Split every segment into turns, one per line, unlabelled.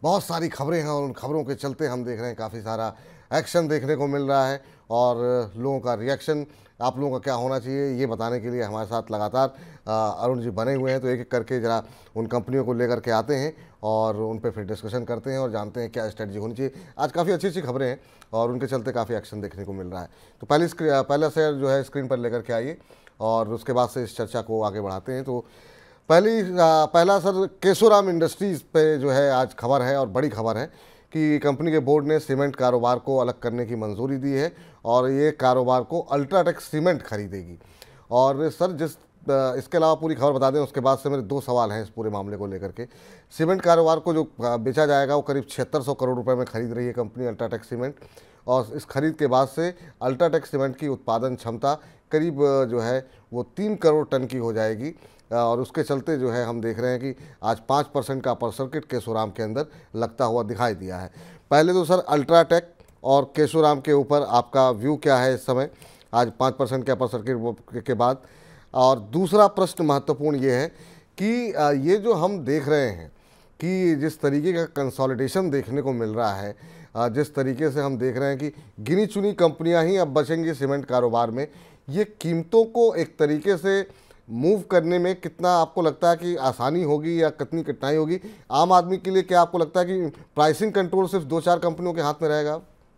बहुत सारी खबरें हैं और उन खबरों के चलते हम देख रहे हैं काफ़ी सारा एक्शन देखने को मिल रहा है और लोगों का रिएक्शन आप लोगों का क्या होना चाहिए ये बताने के लिए हमारे साथ लगातार अरुण जी बने हुए हैं। तो एक एक करके ज़रा उन कंपनियों को लेकर के आते हैं और उन पर फिर डिस्कशन करते हैं और जानते हैं क्या स्ट्रेटजी होनी चाहिए। आज काफ़ी अच्छी अच्छी खबरें हैं और उनके चलते काफ़ी एक्शन देखने को मिल रहा है। तो पहला शेयर जो है स्क्रीन पर लेकर के आइए और उसके बाद से इस चर्चा को आगे बढ़ाते हैं। तो पहला सर केशोराम इंडस्ट्रीज़ पे जो है आज खबर है और बड़ी खबर है कि कंपनी के बोर्ड ने सीमेंट कारोबार को अलग करने की मंजूरी दी है और ये कारोबार को अल्ट्राटेक सीमेंट खरीदेगी। और सर इसके अलावा पूरी खबर बता दें उसके बाद से मेरे दो सवाल हैं इस पूरे मामले को लेकर के। सीमेंट कारोबार को जो बेचा जाएगा वो करीब 7600 करोड़ रुपए में खरीद रही है कंपनी अल्ट्राटेक सीमेंट और इस खरीद के बाद से अल्ट्राटेक सीमेंट की उत्पादन क्षमता करीब जो है वो 3 करोड़ टन की हो जाएगी और उसके चलते जो है हम देख रहे हैं कि आज 5% का अपर सर्किट केशोराम के अंदर लगता हुआ दिखाई दिया है। पहले तो सर अल्ट्राटेक और केशोराम के ऊपर आपका व्यू क्या है इस समय आज 5% के अपर सर्किट के बाद? और दूसरा प्रश्न महत्वपूर्ण ये है कि ये जो हम देख रहे हैं कि जिस तरीके का कंसोलिडेशन देखने को मिल रहा है, जिस तरीके से हम देख रहे हैं कि गिनी चुनी कंपनियां ही अब बचेंगी सीमेंट कारोबार में, ये कीमतों को एक तरीके से मूव करने में कितना आपको लगता है कि आसानी होगी या कितनी कठिनाई होगी आम आदमी के लिए? क्या आपको लगता है कि प्राइसिंग कंट्रोल सिर्फ 2-4 कंपनियों के हाथ में रहेगा?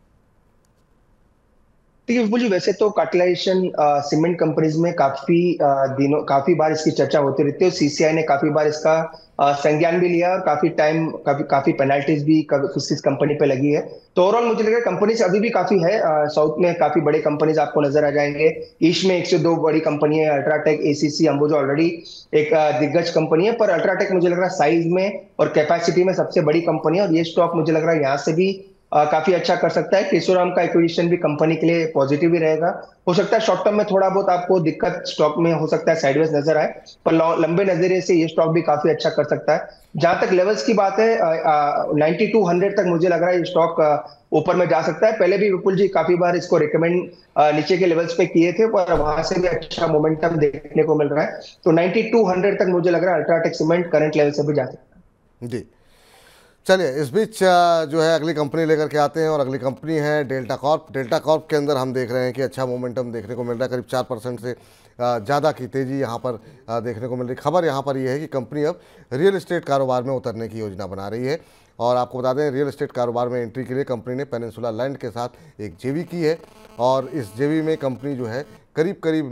देखिए विपुल जी, वैसे तो कार्टिलाइजेशन सीमेंट कंपनीज में काफी बार इसकी चर्चा होती रहती है और सीसीआई ने काफी बार इसका संज्ञान भी लिया और काफी टाइम काफी पेनल्टीज भी किस कंपनी पे लगी है। तो ओवरऑल मुझे लग रहा है कंपनीज अभी भी काफी है। साउथ में काफी बड़े कंपनीज आपको नजर आ जाएंगे। ईस्ट में 102 बड़ी कंपनी है, अल्ट्राटेक, एसीसी, अंबुजा ऑलरेडी एक दिग्गज कंपनी है। पर अल्ट्राटेक मुझे लग रहा है साइज में और कैपेसिटी में सबसे बड़ी कंपनी है और ये स्टॉक मुझे लग रहा है यहाँ से भी काफी अच्छा कर सकता है। केशोराम का एक्विजिशन भी कंपनी के लिए पॉजिटिव ही रहेगा। हो सकता है शॉर्ट टर्म में थोड़ा बहुत आपको दिक्कत स्टॉक में हो सकता है, साइडवेज नजर आए, पर लंबे नजरिए से ये स्टॉक भी काफी अच्छा कर सकता है। जहां तक लेवल्स की बात है, 9200 तक मुझे लग रहा है ये स्टॉक ऊपर में जा सकता है। पहले भी विपुल जी काफी बार इसको रिकमेंड नीचे के लेवल्स पे किए थे पर वहां से भी अच्छा मोमेंटम देखने को मिल रहा है। तो 9200 तक मुझे लग रहा है अल्ट्राटेक सीमेंट करंट लेवल से भी जा सकता है।
जी चलिए, इस बीच जो है अगली कंपनी लेकर के आते हैं और अगली कंपनी है डेल्टा कॉर्प। डेल्टा कॉर्प के अंदर हम देख रहे हैं कि अच्छा मोमेंटम देखने को मिल रहा है, करीब 4% से ज़्यादा की तेज़ी यहाँ पर देखने को मिल रही। खबर यहाँ पर यह है कि कंपनी अब रियल एस्टेट कारोबार में उतरने की योजना बना रही है और आपको बता दें रियल एस्टेट कारोबार में एंट्री के लिए कंपनी ने पेनिनसुला लैंड के साथ एक जेवी की है और इस जेवी में कंपनी जो है करीब करीब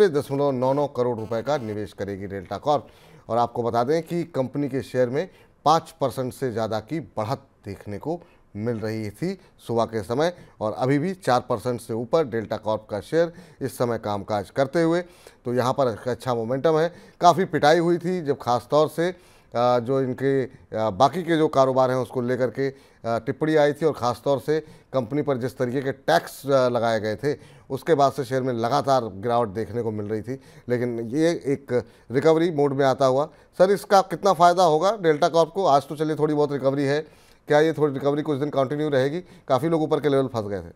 99.99 करोड़ रुपए का निवेश करेगी डेल्टा कॉर्प। और आपको बता दें कि कंपनी के शेयर में 5% से ज़्यादा की बढ़त देखने को मिल रही थी सुबह के समय और अभी भी 4% से ऊपर डेल्टा कॉर्प का शेयर इस समय कामकाज करते हुए। तो यहाँ पर अच्छा मोमेंटम है। काफ़ी पिटाई हुई थी जब खास तौर से जो इनके बाकी के जो कारोबार हैं उसको लेकर के टिप्पणी आई थी और ख़ास तौर से कंपनी पर जिस तरीके के टैक्स लगाए गए थे उसके बाद से शेयर में लगातार गिरावट देखने को मिल रही थी। लेकिन ये एक रिकवरी मोड में आता हुआ, सर इसका कितना फ़ायदा होगा डेल्टा कॉर्प को? आज तो चलिए थोड़ी बहुत रिकवरी है, क्या ये थोड़ी रिकवरी कुछ दिन कंटिन्यू रहेगी? काफ़ी लोग ऊपर के लेवल फंस गए थे।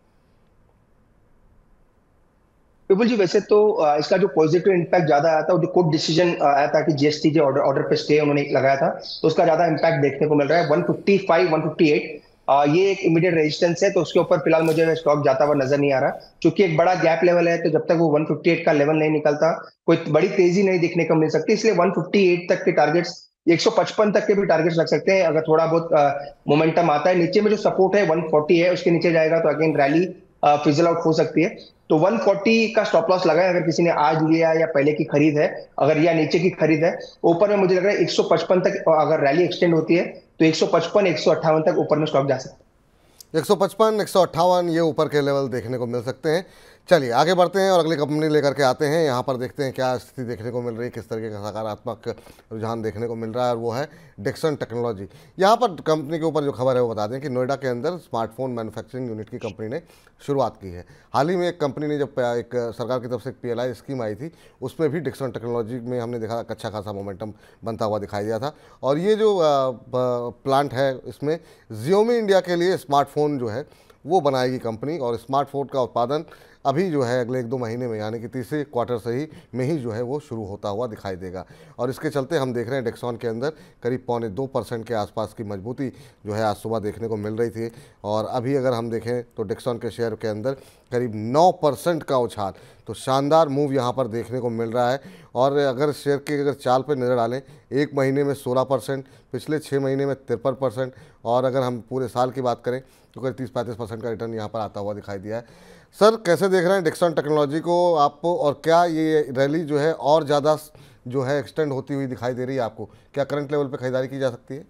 विपुल जी, वैसे तो इसका जो पॉजिटिव इम्पैक्ट ज्यादा आया था, जो कोर्ट डिसीजन आया था कि जीएसटी के ऑर्डर पे स्टे उन्होंने लगाया था, तो उसका ज्यादा इम्पैक्ट देखने को मिल रहा है। 155, 158 ये एक इमीडिएट रेजिस्टेंस है, तो उसके ऊपर फिलहाल मुझे स्टॉक जाता हुआ नजर नहीं आ रहा, क्योंकि एक बड़ा गैप लेवल है। तो जब तक वो 158 का लेवल नहीं निकलता कोई बड़ी तेजी नहीं दिखने को मिल सकती। इसलिए 158 तक के टारगेट्स, 155 तक के भी टारगेट्स लग सकते हैं अगर थोड़ा बहुत मोमेंटम आता है। नीचे में जो सपोर्ट है 140 है, उसके नीचे जाएगा तो अगेन रैली फिजल आउट हो सकती है। तो 140 का स्टॉप लॉस लगाए अगर किसी ने आज लिया या पहले की खरीद है, अगर या नीचे की खरीद है। ऊपर में मुझे लग रहा है 155 तक अगर रैली एक्सटेंड होती है तो 155, 158 तक ऊपर में स्टॉक जा सकता है।
155, 158 ये ऊपर के लेवल देखने को मिल सकते हैं। चलिए आगे बढ़ते हैं और अगली कंपनी लेकर के आते हैं। यहाँ पर देखते हैं क्या स्थिति देखने को मिल रही है, किस तरीके का सकारात्मक रुझान देखने को मिल रहा है और वो है डिक्सन टेक्नोलॉजी। यहाँ पर कंपनी के ऊपर जो खबर है वो बता दें कि नोएडा के अंदर स्मार्टफोन मैन्युफैक्चरिंग यूनिट की कंपनी ने शुरुआत की है। हाल ही में एक कंपनी ने जब एक सरकार की तरफ से एक पीएलआई स्कीम आई थी उसमें भी डिक्सन टेक्नोलॉजी में हमने देखा अच्छा खासा मोमेंटम बनता हुआ दिखाई दिया था। और ये जो प्लांट है इसमें Xiaomi इंडिया के लिए स्मार्टफोन जो है वो बनाएगी कंपनी और स्मार्टफोन का उत्पादन अभी जो है अगले 1-2 महीने में यानी कि तीसरे क्वार्टर से ही में ही जो है वो शुरू होता हुआ दिखाई देगा। और इसके चलते हम देख रहे हैं डेक्सॉन के अंदर करीब 0.25% के आसपास की मजबूती जो है आज सुबह देखने को मिल रही थी। और अभी अगर हम देखें तो डेक्सॉन के शेयर के अंदर करीब 9% का उछाल, तो शानदार मूव यहाँ पर देखने को मिल रहा है। और अगर शेयर के अगर चाल पर नज़र डालें, 1 महीने में 16%, पिछले 6 महीने में 53%, और अगर हम पूरे साल की बात करें तो करीब 30-35% का रिटर्न यहाँ पर आता हुआ दिखाई दिया है। सर कैसे देख रहे हैं डेक्सॉन टेक्नोलॉजी को आप, और क्या ये रैली जो है और ज़्यादा जो है एक्सटेंड होती हुई दिखाई दे रही है आपको? क्या करंट लेवल पे खरीदारी की जा सकती है?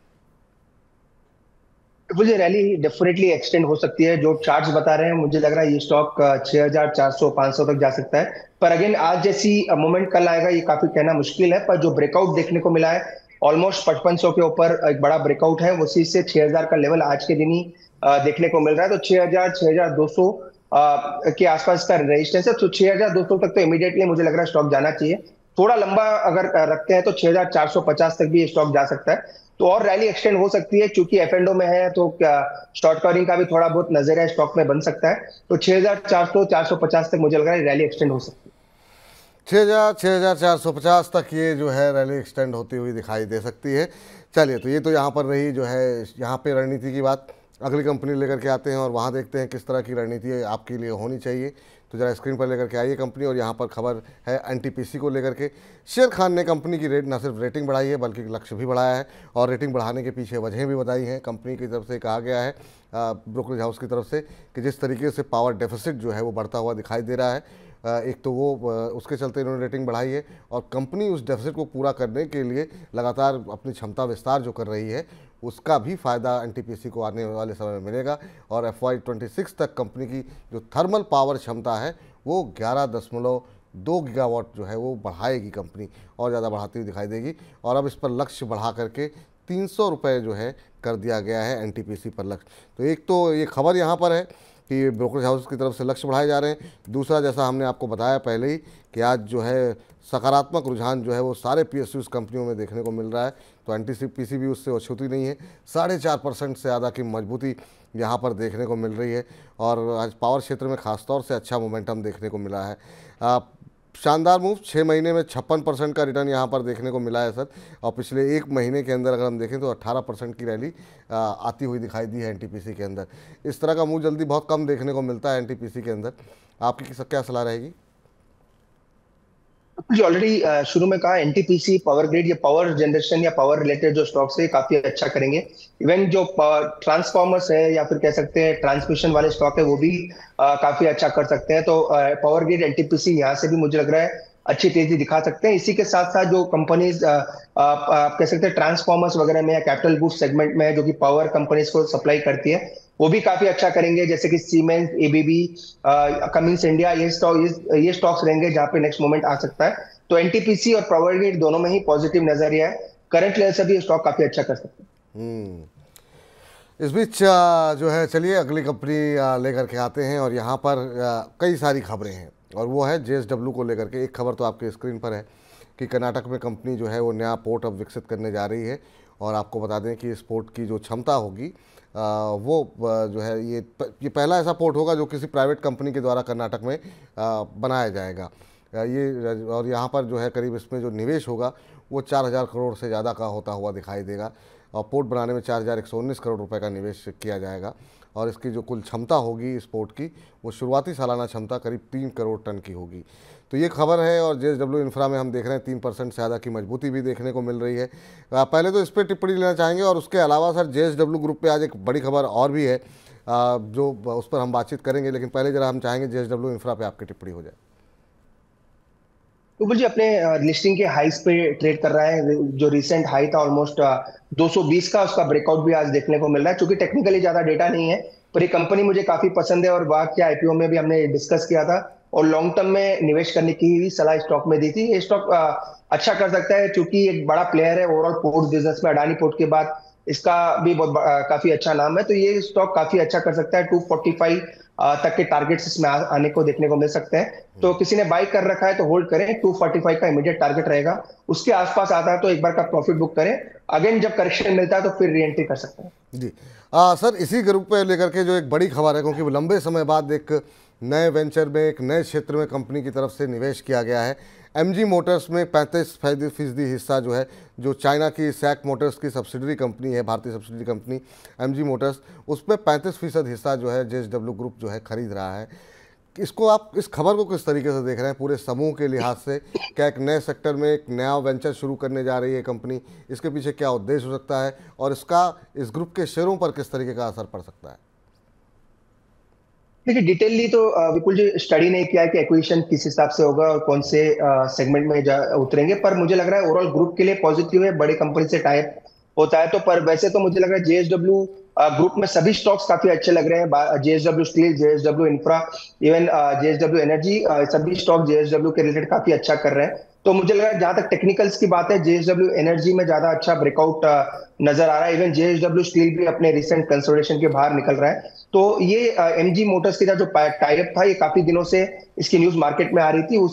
मुझे रैली डेफिनेटली एक्सटेंड हो सकती है। जो चार्ट्स बता रहे हैं मुझे लग रहा है ये स्टॉक 6400-500 तक जा सकता है। पर अगेन आज जैसी मोमेंट कल आएगा ये काफी कहना मुश्किल है। पर जो ब्रेकआउट देखने को मिला है ऑलमोस्ट 5500 के ऊपर एक बड़ा ब्रेकआउट है, उसी से 6000 का लेवल आज के दिन ही देखने को मिल रहा है। तो 6000 6200 के आसपास का रेजिस्टेंस है। तो 6200 तक तो इमीडिएटली मुझे लग रहा है स्टॉक जाना चाहिए। थोड़ा लंबा अगर रखते हैं तो 6450 तक भी ये स्टॉक जा सकता है। तो और रैली एक्सटेंड हो सकती है क्योंकि एफ एंड ओ में है, तो क्या शॉर्ट कवरिंग का भी थोड़ा बहुत नजर है स्टॉक में बन सकता है। तो 6400-450 तक मुझे लग रहा है रैली एक्सटेंड हो सकती है।
6450 तक ये जो है रैली एक्सटेंड होती हुई दिखाई दे सकती है। चलिए, तो ये तो यहाँ पर रही जो है यहाँ पे रणनीति की बात। अगली कंपनी लेकर के आते हैं और वहाँ देखते हैं किस तरह की रणनीति आपके लिए होनी चाहिए। तो ज़रा स्क्रीन पर लेकर के आइए कंपनी, और यहाँ पर खबर है एनटीपीसी को लेकर के। शेर खान ने कंपनी की रेट न सिर्फ रेटिंग बढ़ाई है बल्कि लक्ष्य भी बढ़ाया है, और रेटिंग बढ़ाने के पीछे वजहें भी बताई हैं। कंपनी की तरफ से कहा गया है ब्रोकरेज हाउस की तरफ से कि जिस तरीके से पावर डेफिसिट जो है वो बढ़ता हुआ दिखाई दे रहा है, एक तो वो उसके चलते इन्होंने रेटिंग बढ़ाई है, और कंपनी उस डेफिसिट को पूरा करने के लिए लगातार अपनी क्षमता विस्तार जो कर रही है उसका भी फ़ायदा एनटीपीसी को आने वाले समय में मिलेगा। और FY26 तक कंपनी की जो थर्मल पावर क्षमता है वो 11.2 गीगावाट जो है वो बढ़ाएगी कंपनी, और ज़्यादा बढ़ाती हुई दिखाई देगी। और अब इस पर लक्ष्य बढ़ा करके 300 रुपये जो है कर दिया गया है एनटीपीसी पर लक्ष्य। तो एक तो ये खबर यहाँ पर है कि ब्रोकरेज हाउस की तरफ से लक्ष्य बढ़ाए जा रहे हैं। दूसरा, जैसा हमने आपको बताया पहले ही कि आज जो है सकारात्मक रुझान जो है वो सारे PSUs कंपनियों में देखने को मिल रहा है। तो एनटीपीसी भी उससे अछूती नहीं है, 4.5% से ज़्यादा की मजबूती यहाँ पर देखने को मिल रही है। और आज पावर क्षेत्र में खासतौर से अच्छा मोमेंटम देखने को मिला है। शानदार मूव, 6 महीने में 56% का रिटर्न यहाँ पर देखने को मिला है सर। और पिछले 1 महीने के अंदर अगर हम देखें तो 18% की रैली आती हुई दिखाई दी है एनटीपीसी के अंदर। इस तरह का मूव जल्दी बहुत कम देखने को मिलता है एनटीपीसी के अंदर। आपकी क्या सलाह रहेगी?
जो ऑलरेडी शुरू में कहा एनटीपीसी पावर ग्रिड या पावर जनरेशन या पावर रिलेटेड जो स्टॉक्स है काफी अच्छा करेंगे। इवन जो ट्रांसफॉर्मर्स है या फिर कह सकते हैं ट्रांसमिशन वाले स्टॉक है वो भी काफी अच्छा कर सकते हैं। तो पावर ग्रिड एनटीपीसी यहाँ से भी मुझे लग रहा है अच्छी तेजी दिखा सकते हैं। इसी के साथ साथ जो कंपनीज आप कह सकते हैं ट्रांसफॉर्मर्स वगैरह में या कैपिटल गुड्स सेगमेंट में जो कि पावर कंपनीज को सप्लाई करती है वो भी काफी अच्छा करेंगे, जैसे कि सीमेंस, एबीबी, कमिंस इंडिया, ये स्टॉक्स रहेंगे जहां पे नेक्स्ट मोमेंट आ सकता है। तो एनटीपीसी और पावर ग्रिड दोनों में ही पॉजिटिव नजरिया है। करंट लेवल से भी स्टॉक काफी अच्छा कर सकते हैं।
इस बीच जो है चलिए अगली कंपनी लेकर के आते हैं, और यहाँ पर कई सारी खबरें हैं, और वो है JSW को लेकर के। एक खबर तो आपके स्क्रीन पर है कि कर्नाटक में कंपनी जो है वो नया पोर्ट अब विकसित करने जा रही है। और आपको बता दें कि इस पोर्ट की जो क्षमता होगी वो जो है ये पहला ऐसा पोर्ट होगा जो किसी प्राइवेट कंपनी के द्वारा कर्नाटक में बनाया जाएगा। ये और यहाँ पर जो है करीब इसमें जो निवेश होगा वो 4000 करोड़ से ज़्यादा का होता हुआ दिखाई देगा, और पोर्ट बनाने में 4119 करोड़ रुपए का निवेश किया जाएगा। और इसकी जो कुल क्षमता होगी इस पोर्ट की वो शुरुआती सालाना क्षमता करीब 3 करोड़ टन की होगी। तो ये खबर है। और JSW इंफ्रा में हम देख रहे हैं 3% से ज़्यादा की मजबूती भी देखने को मिल रही है। पहले तो इस पर टिप्पणी लेना चाहेंगे, और उसके अलावा सर JSW ग्रुप पे आज एक बड़ी खबर और भी है जो उस पर हम बातचीत करेंगे, लेकिन पहले जरा हम चाहेंगे JSW इंफ्रा पे आपकी टिप्पणी हो जाए।
तो जी अपने लिस्टिंग के हाइस पे ट्रेड कर रहा है। जो रिसेंट हाई था ऑलमोस्ट 220 का, उसका ब्रेकआउट भी आज देखने को मिल रहा है। क्योंकि टेक्निकली ज्यादा डेटा नहीं है, पर ये कंपनी मुझे काफी पसंद है, और बात क्या आईपीओ में भी हमने डिस्कस किया था और लॉन्ग टर्म में निवेश करने की भी सलाह स्टॉक में दी थी। ये स्टॉक अच्छा कर सकता है क्योंकि एक बड़ा प्लेयर है ओवरऑल पोर्ट बिजनेस में। अडानी पोर्ट के बाद इसका भी काफी अच्छा नाम है। तो ये स्टॉक काफी अच्छा कर सकता है। 245 तक के टारगेट्स इसमें आने को देखने को मिल सकते हैं। तो किसी ने बाई कर रखा है तो होल्ड करें, 245 का इमीडिएट टारगेट रहेगा। उसके आसपास आता है तो एक बार का प्रॉफिट बुक करें, अगेन जब करेक्शन मिलता है तो फिर री एंट्री कर सकते हैं।
जी सर, इसी ग्रुप पे लेकर के जो एक बड़ी खबर है, क्योंकि लंबे समय बाद एक नए वेंचर में, एक नए क्षेत्र में कंपनी की तरफ से निवेश किया गया है। एमजी मोटर्स में 35% हिस्सा जो है, जो चाइना की सैक मोटर्स की सब्सिडरी कंपनी है, भारतीय सब्सिडरी कंपनी एमजी मोटर्स, उस पर 35% हिस्सा जो है जेएसडब्ल्यू ग्रुप जो है खरीद रहा है। इसको आप, इस खबर को किस तरीके से देख रहे हैं पूरे समूह के लिहाज से? क्या एक नए सेक्टर में एक नया वेंचर शुरू करने जा रही है कंपनी? इसके पीछे क्या उद्देश्य हो सकता है और इसका इस ग्रुप के शेयरों पर किस तरीके का असर पड़ सकता है?
देखिए, डिटेलली तो विपुल जी स्टडी नहीं किया है कि एक्विजिशन किस हिसाब से होगा और कौन से सेगमेंट में उतरेंगे, पर मुझे लग रहा है ओवरऑल ग्रुप के लिए पॉजिटिव है, बड़ी कंपनी से टाइप होता है तो। पर वैसे तो मुझे लग रहा है जेएसडब्ल्यू ग्रुप में सभी स्टॉक्स काफी अच्छे लग रहे हैं। JSW steel, JSW infra, even JSW energy, सभी स्टॉक जेएसडब्ल्यू के रिलेटेड काफी अच्छा कर रहे हैं। तो मुझे लग रहा है जहां तक टेक्निकल्स की बात है, जेएसडब्ल्यू एनर्जी में ज्यादा अच्छा ब्रेकआउट नजर आ रहा है। इवन जेएसडब्ल्यू स्टील भी अपने रिसेंट कंसोलिडेशन के बाहर निकल रहा है। तो ये एमजी मोटर्स के साथ जो टाइप था, ये काफी दिनों से इसकी न्यूज मार्केट में आ रही थी।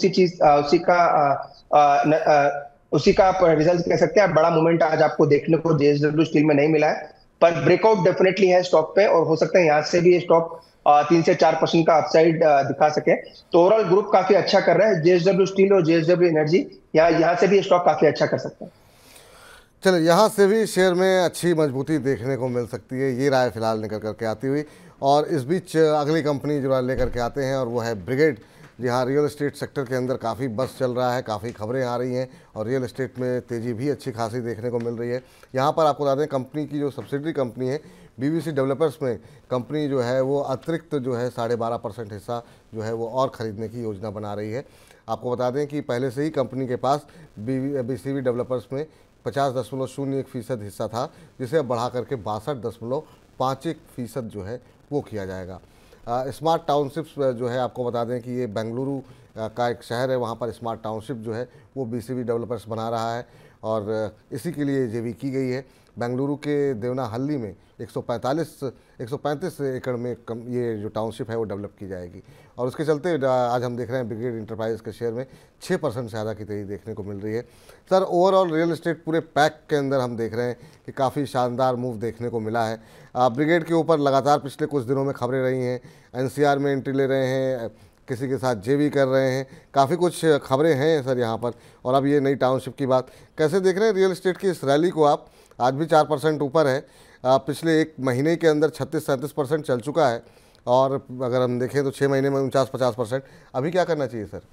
उसी का आप रिजल्ट कह सकते हैं। बड़ा मूवमेंट आज आपको देखने को जेएसडब्ल्यू स्टील में नहीं मिला है, पर ब्रेकआउट डेफिनेटली है स्टॉक पे, और हो सकता है यहाँ से भी ये स्टॉक 3 से 4% का अपसाइड दिखा सके। तो ओवरऑल ग्रुप काफी अच्छा कर रहा है, जेएसडब्ल्यू स्टील और जेएसडब्ल्यू एनर्जी, यहाँ से भी स्टॉक काफी अच्छा कर सकता है।
चलो, यहाँ से भी शेयर में अच्छी मजबूती देखने को मिल सकती है, ये राय फिलहाल निकल करके आती हुई। और इस बीच अगली कंपनी जो लेकर के आते हैं और वो है ब्रिगेड। जी हाँ, रियल एस्टेट सेक्टर के अंदर काफ़ी बस चल रहा है, काफ़ी खबरें आ रही हैं और रियल एस्टेट में तेज़ी भी अच्छी खासी देखने को मिल रही है। यहाँ पर आपको बता दें, कंपनी की जो सब्सिडरी कंपनी है बीवीसी डेवलपर्स में, कंपनी जो है वो अतिरिक्त जो है 12.5% हिस्सा जो है वो और ख़रीदने की योजना बना रही है। आपको बता दें कि पहले से ही कंपनी के पास बीसीवी डेवलपर्स में 50.01% हिस्सा था, जिसे अब बढ़ा करके 62.51% जो है वो किया जाएगा। स्मार्ट टाउनशिप्स जो है, आपको बता दें कि ये बेंगलुरु का एक शहर है, वहाँ पर स्मार्ट टाउनशिप जो है वो बीसीवी डेवलपर्स बना रहा है और इसी के लिए जेवी की गई है। बेंगलुरु के देवनाहल्ली में 135 एकड़ में ये जो टाउनशिप है वो डेवलप की जाएगी और उसके चलते आज हम देख रहे हैं ब्रिगेड इंटरप्राइज के शेयर में 6% से ज़्यादा की तेज़ी देखने को मिल रही है। सर, ओवरऑल रियल एस्टेट पूरे पैक के अंदर हम देख रहे हैं कि काफ़ी शानदार मूव देखने को मिला है। ब्रिगेड के ऊपर लगातार पिछले कुछ दिनों में खबरें रही हैं, एनसीआर में एंट्री ले रहे हैं, किसी के साथ जेवी कर रहे हैं, काफ़ी कुछ खबरें हैं सर यहाँ पर। और अब ये नई टाउनशिप की बात कैसे देख रहे हैं रियल एस्टेट की इस रैली को आप? आज भी 4% ऊपर है, पिछले एक महीने के अंदर 36-37% चल चुका है और अगर हम देखें तो 6 महीने में 49-50%। अभी क्या करना चाहिए सर?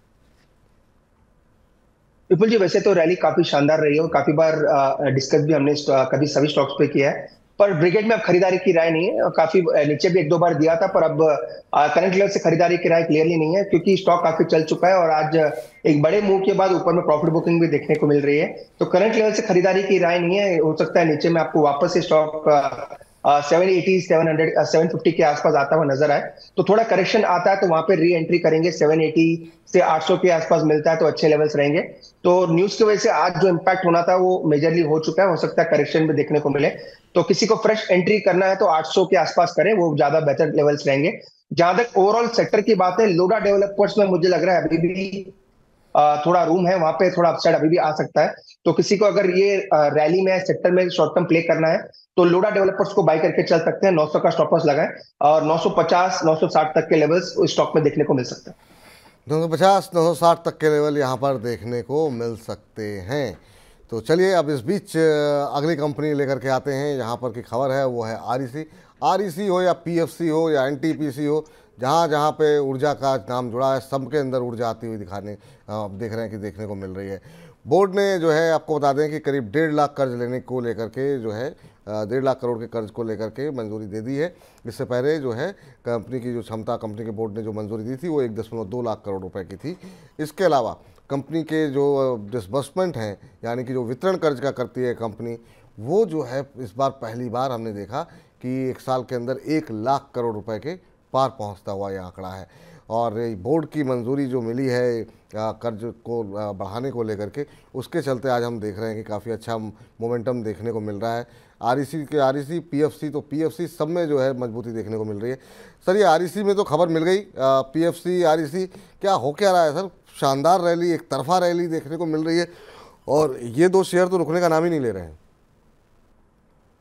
विपुल जी, वैसे तो रैली काफी शानदार रही है और काफी बार डिस्कस भी हमने कभी सभी स्टॉक्स पे किया है, पर ब्रिगेड में अब खरीदारी की राय नहीं है। काफी नीचे भी 1-2 बार दिया था, पर अब करंट लेवल से खरीदारी की राय क्लियरली नहीं है, क्योंकि स्टॉक काफी चल चुका है और आज एक बड़े मूव के बाद ऊपर में प्रॉफिट बुकिंग भी देखने को मिल रही है। तो करंट लेवल से खरीदारी की राय नहीं है। हो सकता है नीचे में आपको वापस से स्टॉक 780, 700, 750 के आसपास आता हुआ नजर आए। तो थोड़ा करेक्शन आता है तो वहां पे री एंट्री करेंगे। 780 से 800 के आसपास मिलता है तो अच्छे लेवल्स रहेंगे। तो न्यूज की वजह से आज जो इम्पैक्ट होना था वो मेजरली हो चुका है, हो सकता है करेक्शन भी देखने को मिले। तो किसी को फ्रेश एंट्री करना है तो 800 के आसपास करें, वो ज्यादा बेहतर लेवल्स रहेंगे। जहां तक ओवरऑल सेक्टर की बात है, लोडा डेवलपर्स में मुझे लग रहा है अभी भी थोड़ा रूम है, वहां पे थोड़ा अपसाइड अभी भी आ सकता है। तो किसी को अगर ये रैली में सेक्टर में शॉर्ट टर्म प्ले करना है तो लोडा डेवलपर्स को बाय करके चल सकते हैं। 900 का स्टॉप लॉस लगाएं और 950, 960 तक के लेवल्स उस स्टॉक में देखने को मिल सकते हैं।
950, 960 तक के लेवल यहाँ पर देखने को मिल सकते हैं। तो चलिए, अब इस बीच अगली कंपनी लेकर के आते हैं। यहाँ पर की खबर है वो है आरईसी। आरईसी हो या पीएफसी हो या एनटीपीसी हो, जहाँ जहाँ पे ऊर्जा का नाम जुड़ा है, सब के अंदर ऊर्जा आती हुई देख रहे हैं कि देखने को मिल रही है। बोर्ड ने जो है, आपको बता दें कि करीब 1.5 लाख कर्ज लेने को लेकर के जो है 1.5 लाख करोड़ के कर्ज को लेकर के मंजूरी दे दी है। इससे पहले जो है कंपनी की जो क्षमता, कंपनी के बोर्ड ने जो मंजूरी दी थी वो 1.2 लाख करोड़ रुपए की थी। इसके अलावा कंपनी के जो डिसबर्समेंट हैं, यानी कि जो वितरण कर्ज का करती है कंपनी, वो जो है इस बार पहली बार हमने देखा कि एक साल के अंदर 1 लाख करोड़ रुपए के पार पहुंचता हुआ ये आंकड़ा है। और बोर्ड की मंजूरी जो मिली है कर्ज को बढ़ाने को लेकर के, उसके चलते आज हम देख रहे हैं कि काफ़ी अच्छा मोमेंटम देखने को मिल रहा है। आरईसी, पीएफसी, तो पीएफसी सब में जो है मजबूती देखने को मिल रही है। सर, ये आरईसी में तो खबर मिल गई, पीएफसी, आरईसी क्या हो क्या रहा है सर? शानदार रैली, एक तरफा रैली देखने को मिल रही है और ये दो शेयर तो रुकने का नाम ही नहीं ले रहे हैं।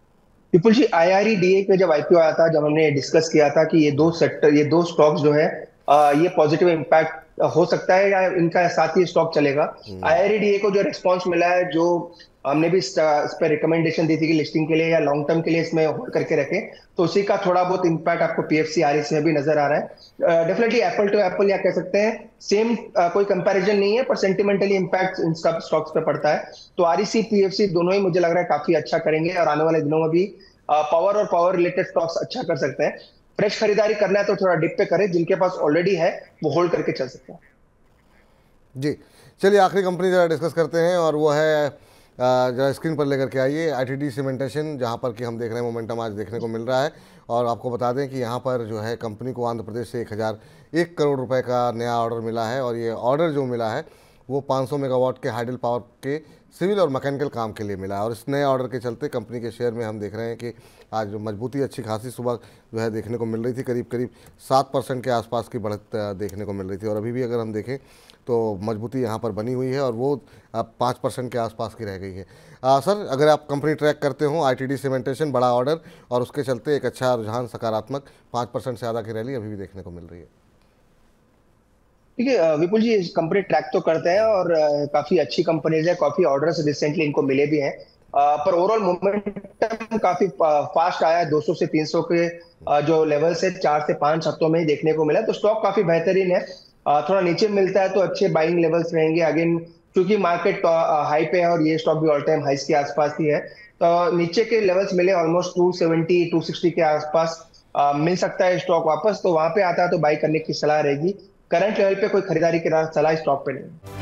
विपुल जी, IREDA का जब IPO आया था, जब हमने डिस्कस किया था कि ये दो स्टॉक्स जो है ये पॉजिटिव इम्पैक्ट हो सकता है या इनका साथ ही स्टॉक चलेगा। IREDA को जो रिस्पांस मिला है, जो हमने भी इस पर रिकमेंडेशन दी थी कि लिस्टिंग के लिए या लॉन्ग टर्म के लिए इसमें होल्ड करके रखें, तो उसी का थोड़ा बहुत इम्पैक्ट आपको PFC REC में भी नजर आ रहा है। डेफिनेटली एप्पल टू एप्पल या कह सकते हैं सेम, कोई कंपैरिजन नहीं है, पर सेंटिमेंटली इम्पैक्ट इन सब स्टॉक्स पे पड़ता है। तो REC PFC दोनों ही मुझे लग रहा है काफी अच्छा करेंगे और आने वाले दिनों में भी पावर और पावर रिलेटेड स्टॉक्स अच्छा कर सकते हैं। फ्रेश खरीदारी करना है तो थोड़ा डिप पे करें, जिनके पास ऑलरेडी है वो होल्ड करके चल सकते हैं।
जी, चलिए आखिरी कंपनी ज़रा डिस्कस करते हैं और वो है जरा स्क्रीन पर लेकर के आइए ITD सीमेंटेशन, जहाँ पर कि हम देख रहे हैं मोमेंटम आज देखने को मिल रहा है। और आपको बता दें कि यहाँ पर जो है कंपनी को आंध्र प्रदेश से 1001 करोड़ रुपए का नया ऑर्डर मिला है और ये ऑर्डर जो मिला है वो 500 मेगावाट के हाइडल पावर के सिविल और मैकेनिकल काम के लिए मिला है। और इस नए ऑर्डर के चलते कंपनी के शेयर में हम देख रहे हैं कि आज मजबूती अच्छी खासी सुबह जो है देखने को मिल रही थी, करीब करीब 7% के आसपास की बढ़त देखने को मिल रही थी। और अभी भी अगर हम देखें तो मजबूती यहाँ पर बनी हुई है और वो अब 5% के आसपास की रह गई है। सर, अगर आप कंपनी ट्रैक करते हो ITD सीमेंटेशन, बड़ा ऑर्डर और उसके चलते एक अच्छा रुझान सकारात्मक 5% से ज़्यादा की रैली अभी भी देखने को मिल रही है।
ठीक है विपुल जी, कंपनी ट्रैक तो करते हैं और काफी अच्छी कंपनीज है, काफी ऑर्डर्स रिसेंटली इनको मिले भी हैं। पर ओवरऑल मोमेंटम काफी फास्ट आया है। 200 से 300 के जो लेवल से 4 से 5 हफ्तों में ही देखने को मिला, तो स्टॉक काफी बेहतरीन है। थोड़ा नीचे मिलता है तो अच्छे बाइंग लेवल्स रहेंगे अगेन, क्योंकि मार्केट हाई पे है और ये स्टॉक भी ऑल टाइम हाइस के आसपास ही है। तो नीचे के लेवल्स मिले ऑलमोस्ट 270 260 के आसपास मिल सकता है स्टॉक वापस, तो वहां पे आता है तो बाई करने की सलाह रहेगी। करंट लेवल पे कोई खरीदारी की सलाह स्टॉक पे नहीं।